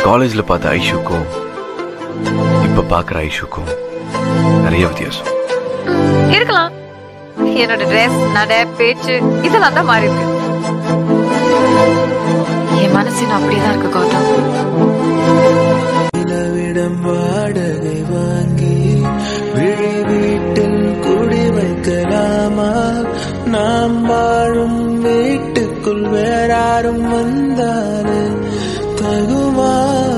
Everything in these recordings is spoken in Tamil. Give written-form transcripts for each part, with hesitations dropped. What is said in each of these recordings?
காலேஜ்ல பார்த்த ஐஷுக்கும் இப்ப பாக்குற ஐஷுக்கும் நிறைய வித்தியாசம் இருக்கலாம். என்னோட ட்ரெஸ், நடை, பேச்சு இதெல்லாம் தான் மாறி இருக்கு. என் மனசு அப்படியேதான் இருக்கு கௌதம். வாடகை வாங்கி விழி வீட்டில் குடி வைக்கலாமா? நாம் வாழும் வீட்டுக்குள் வேறாரும் வந்தாலே தகுமா?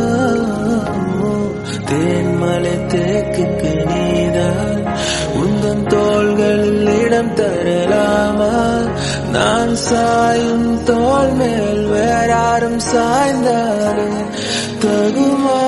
தேன்மலை தேக்குக்கு நீதான் உந்தன் தோள்களில் இடம் தரலாமா? நான் சாயும் தோள் மேல் வேறாரும் சாய்ந்தாலே தகுமா?